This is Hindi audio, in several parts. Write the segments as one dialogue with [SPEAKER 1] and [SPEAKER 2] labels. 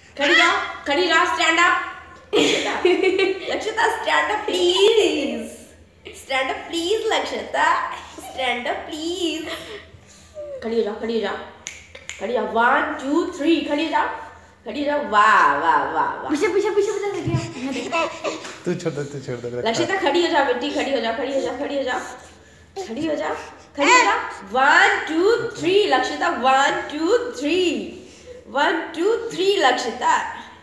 [SPEAKER 1] खड़ी रहो, stand up. Lakshita stand up please, stand up please Lakshita, stand up please. खड़ी हो जाओ 1 2 3 खड़ी हो जाओ। वाह वाह वाह वाह।
[SPEAKER 2] पीछे
[SPEAKER 3] तू छोड़ दे
[SPEAKER 1] लक्षिता खड़ी हो जाओ बेटी, खड़ी हो जाओ 1 2 3 लक्षिता, 1 2 3 1 2 3 लक्षिता।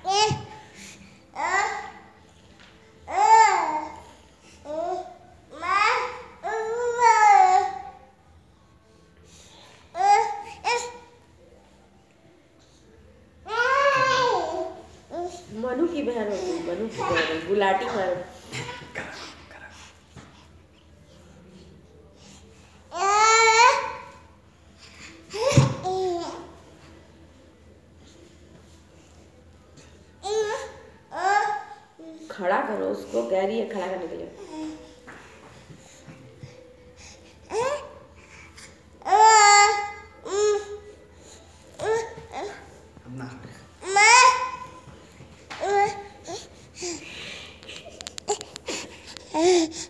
[SPEAKER 1] मनु की बहन हो, गुलाटी मारो। खड़ा करो उसको, कह रही है खड़ा करने के लिए।
[SPEAKER 3] अपना